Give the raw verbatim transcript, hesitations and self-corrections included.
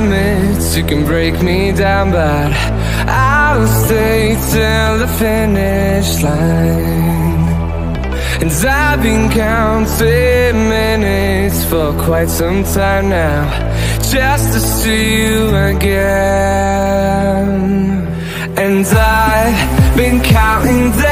limits, you can break me down, but I'll stay till the finish line. And I've been counting minutes for quite some time now, just to see you again. And I've been counting days